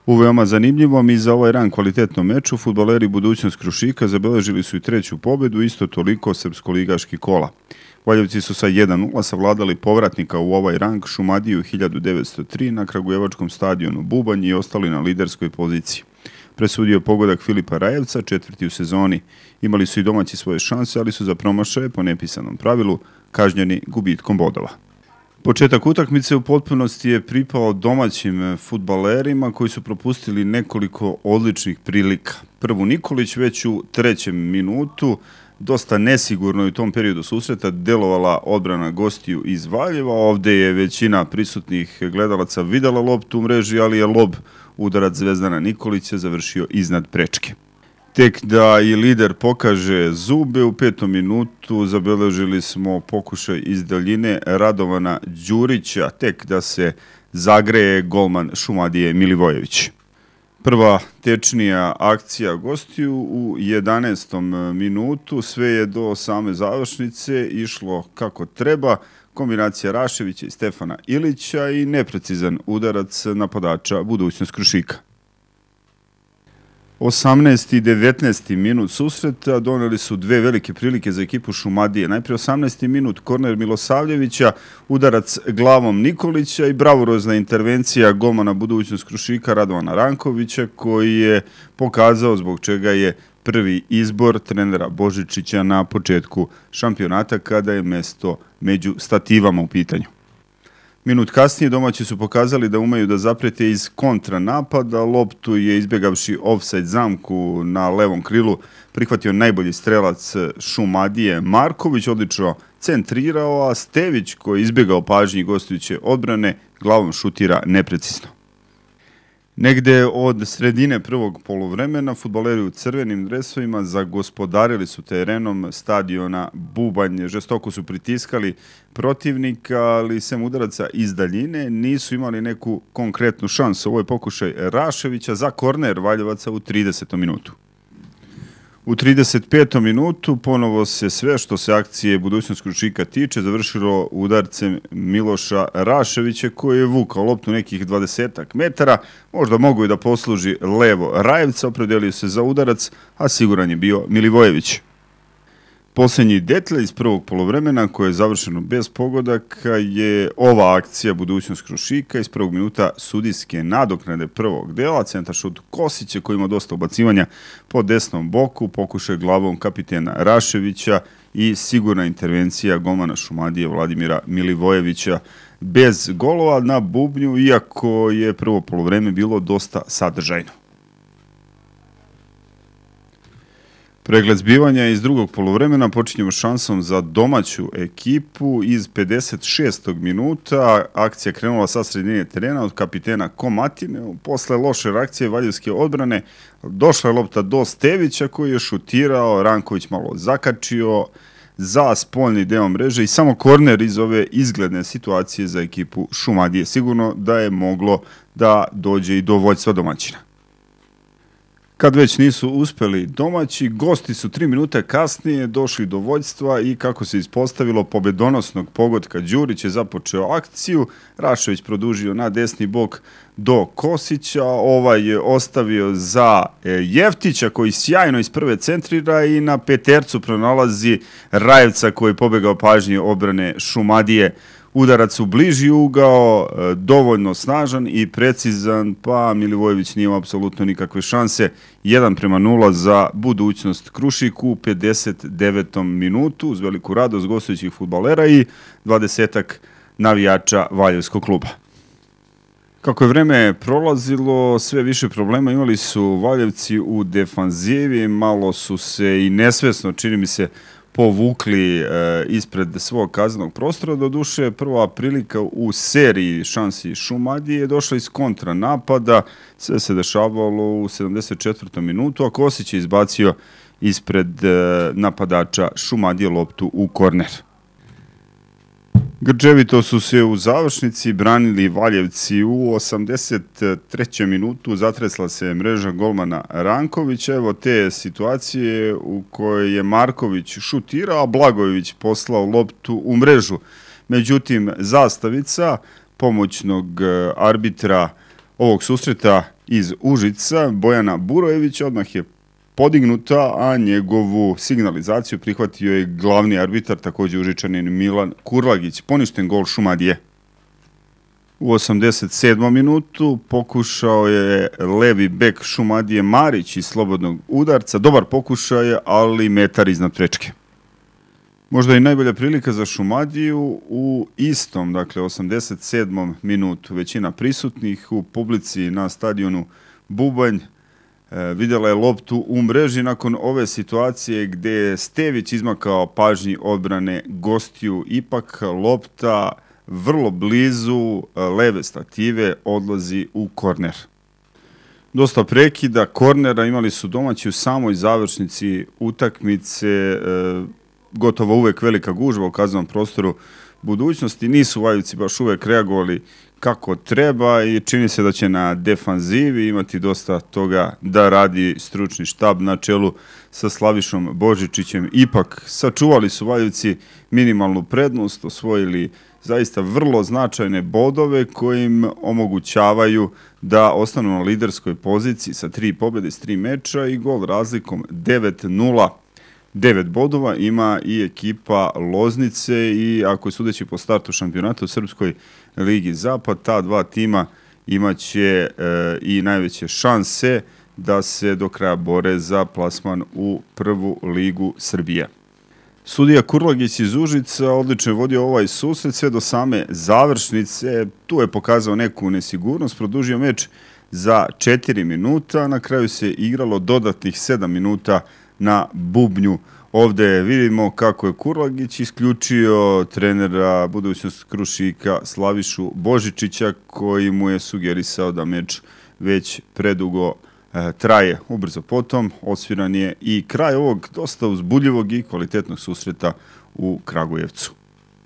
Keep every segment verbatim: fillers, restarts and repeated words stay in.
U veoma zanimljivom i za ovaj ran kvalitetnom meču fudbaleri Budućnost Krušika zabeležili su i treću pobedu, isto toliko srpsko-ligaških kola. Valjevci su sa jedan nula savladali povratnika u ovaj rang Šumadiju hiljadu devetsto tri na kragujevačkom stadionu Bubanj i ostali na liderskoj poziciji. Presudio pogodak Filipa Rajevca, četvrti u sezoni. Imali su i domaći svoje šanse, ali su za promašaje po nepisanom pravilu kažnjeni gubitkom bodova. Početak utakmice u potpunosti je pripao domaćim fudbalerima koji su propustili nekoliko odličnih prilika. Prvu Nikolić već u trećem minutu, dosta nesigurno u tom periodu susreta delovala odbrana gostiju iz Valjeva. Ovde je većina prisutnih gledalaca videla loptu u mreži, ali je lob udarac Zvezdana Nikolića završio iznad prečke. Tek da i lider pokaže zube, u petom minutu zabeležili smo pokušaj iz daljine Radovana Đurića, tek da se zagreje golman Šumadije Milivojević. Prva tečnija akcija gostiju u jedanaestom minutu, sve je do same završnice išlo kako treba, kombinacija Raševića i Stefana Ilića i neprecizan udarac napadača Budućnost Krušika. osamnaesti i devetnaesti minut susreta doneli su dve velike prilike za ekipu Šumadije. Najprije osamnaesti minut, korner Milosavljevića, udarac glavom Nikolića i bravurozna intervencija golmana Budućnost Krušika Radovana Rankovića, koji je pokazao zbog čega je prvi izbor trenera Božičića na početku šampionata kada je mesto među stativama u pitanju. Minut kasnije domaći su pokazali da umeju da zaprete iz kontranapada. Loptu je, izbjegavši ofsajd zamku na levom krilu, prihvatio najbolji strelac Šumadije Marković, odlično centrirao, a Stević, koji je izbjegao pažnji gostujuće odbrane, glavom šutira neprecizno. Negde od sredine prvog poluvremena fudbaleri u crvenim dresovima zagospodarili su terenom stadiona Bubanj. Žestoko su pritiskali protivnika, ali sem udaraca iz daljine nisu imali neku konkretnu šansu. Ovo je pokušaj Raševića za korner Valjevaca u tridesetom minutu. U trideset petom minutu ponovo se sve što se akcije Budućnost Krušika tiče završilo udarcem Miloša Raševića, koji je vukao loptu nekih dvadesetak metara, možda mogu i da posluži levo Rajevca, opredelio se za udarac, a siguran je bio Milivojević. Posljednji detalj iz prvog polovremena, koje je završeno bez pogodaka, je ova akcija Budućnost Krušika iz prvog minuta sudijske nadoknade prvog dela. Centar šut Kosića, koji ima dosta ubacivanja po desnom boku, pokušaj glavom kapitena Raševića i sigurna intervencija golmana Šumadije Vladimira Milivojevića bez golova na bubnju, iako je prvo polovreme bilo dosta sadržajno. Pregled zbivanja iz drugog poluvremena počinjemo šansom za domaću ekipu iz pedeset šestog minuta. Akcija krenula sa sredine terena od kapitena Komatine. Posle loše reakcije valjevske odbrane došla je lopta do Stevića, koji je šutirao, Ranković malo zakačio za spoljni deo mreže i samo korner iz ove izgledne situacije za ekipu Šumadije. Sigurno da je moglo da dođe i do vođstva domaćina. Kad već nisu uspeli domaći, gosti su tri minute kasnije došli do vođstva i, kako se ispostavilo, pobedonosnog pogotka Đurić je započeo akciju. Rašević produžio na desni bok do Kosića, ovaj je ostavio za Jeftića, koji sjajno iz prve centrira i na petercu pronalazi Rajevca, koji je pobegao pažnje odbrane Šumadije. Udarac u bliži ugao, dovoljno snažan i precizan, pa Milivojević nije imao apsolutno nikakve šanse. jedan prema nula za Budućnost Krušiku u pedeset devetom minutu, uz veliku radost gostujućih fudbalera i dvadesetak navijača Valjevskog kluba. Kako je vreme prolazilo, sve više problema imali su Valjevci u defanzivi, malo su se i nesvesno, čini mi se, povukli e, ispred svog kaznenog prostora. Doduše, prva prilika u seriji šansi Šumadije je došla iz kontranapada. Sve se dešavalo u sedamdeset četvrtom minutu, a Kosić je izbacio ispred e, napadača Šumadije loptu u korner. Grčevito su se u završnici branili Valjevci. U osamdeset trećem minutu zatresla se mreža golmana Rankovića. Evo te situacije u kojoj je Marković šutirao, a Blagojević poslao loptu u mrežu. Međutim, zastavica pomoćnog arbitra ovog susreta iz Užica, Bojana Burojevića, odmah je podignuta, a njegovu signalizaciju prihvatio je glavni arbitar, također Užičanin Milan Kurlagić. Poništen gol Šumadije. U osamdeset sedmom minutu pokušao je levi bek Šumadije Marić iz slobodnog udarca. Dobar pokušaj, ali metar iznad prečke. Možda i najbolja prilika za Šumadiju u istom, dakle osamdeset sedmom minutu. Većina prisutnih u publici na stadionu Bubanj e, vidjela je loptu u mreži nakon ove situacije gdje je Stević izmakao pažnji odbrane gostiju. Ipak lopta vrlo blizu leve stative odlazi u korner. Dosta prekida kornera imali su domaći u samoj završnici utakmice, e, gotovo uvek velika gužva u kaznenom prostoru budućnosti. Nisu Valjevci baš uvek reagovali kako treba i čini se da će na defanzivi imati dosta toga da radi stručni štab na čelu sa Slavišom Božičićem. Ipak sačuvali su Valjevci minimalnu prednost, osvojili zaista vrlo značajne bodove kojim omogućavaju da ostanu na liderskoj poziciji sa tri pobjede s tri meča i gol razlikom devet nula. Devet bodova ima i ekipa Loznice i ako je sudeći po startu šampionata u Srpskoj ligi Zapad, ta dva tima imaće e, i najveće šanse da se do kraja bore za plasman u prvu ligu Srbije. Sudija Kurlagić iz Užica odlično je vodio ovaj susret sve do same završnice. Tu je pokazao neku nesigurnost, produžio meč za četiri minuta. Na kraju se igralo dodatnih sedam minuta na bubnju. Ovdje vidimo kako je Kurlagić isključio trenera budućnost Krušika Slavišu Božičića koji mu je sugerisao da meč već predugo e, traje. Ubrzo potom osviran je i kraj ovog dosta uzbudljivog i kvalitetnog susreta u Kragujevcu.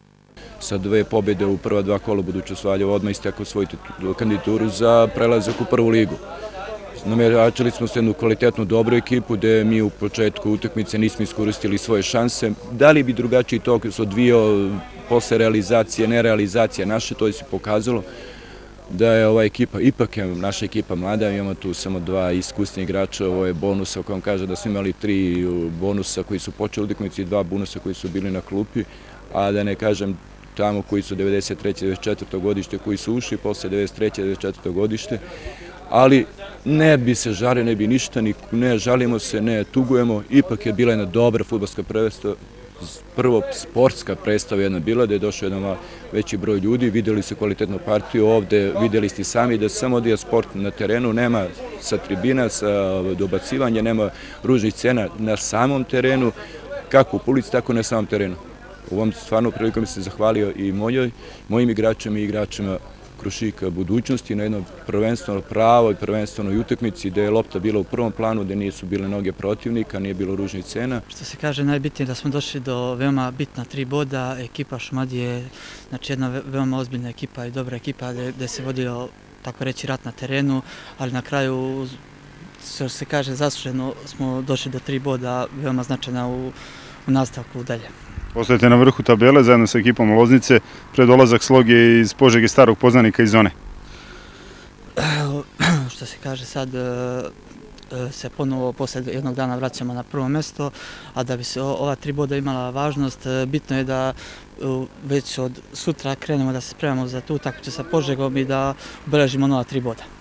Sa dve pobjede u prva dva kola budućnost Valjevo odmah istekao svoju kandidaturu za prelazak u prvu ligu. Namjeračili smo se jednu kvalitetnu, dobru ekipu gdje mi u početku utakmice nismo iskoristili svoje šanse. Da li bi drugačiji tok se odvijao posle realizacije, nerealizacije naše, to je se pokazalo da je ova ekipa, ipak je naša ekipa mlada, imamo tu samo dva iskusni igrača, ovo je bonusa u kojem kaže da smo imali tri bonusa koji su počeli utakmicu i dva bonusa koji su bili na klupi, a da ne kažem tamo koji su devedeset treće devedeset četvrto godište, koji su ušli posle devedeset treće devedeset četvrto godište, ali ne bi se žali, ne bi ništa, ne žalimo se, ne tugujemo, ipak je bila jedna dobra fudbalska predstava, prvo sportska predstava jedna bila, da je došao jedan veći broj ljudi, vidjeli su kvalitetnu partiju ovde, vidjeli ste sami da samo da je sport na terenu, nema sa tribina, sa dobacivanja, nema ružnih scena na samom terenu, kako u publici, tako na samom terenu. U ovom stvarno prilikom se zahvalio i mojoj, mojim igračima i igračima Krušika budućnosti na jednoj prvenstveno pravoj, prvenstvenoj utakmici gdje je lopta bila u prvom planu, gdje nisu bile noge protivnika, nije bilo ružnih cena. Što se kaže, najbitnije je da smo došli do veoma bitna tri boda. Ekipa Šumadije je znači, jedna veoma ozbiljna ekipa i dobra ekipa gdje se vodio, tako reći, rat na terenu, ali na kraju, što se kaže, zasluženo smo došli do tri boda, veoma značajna u, u nastavku dalje. Ostajete na vrhu tabele zajedno sa ekipom Loznice, pred dolazak Sloge iz Požege starog poznanika iz zone. Što se kaže sad, se ponovo posle jednog dana vraćamo na prvo mjesto, a da bi se ova tri boda imala važnost, bitno je da već od sutra krenemo da se spremamo za tu utakmicu sa Požegom i da obeležimo nova tri boda.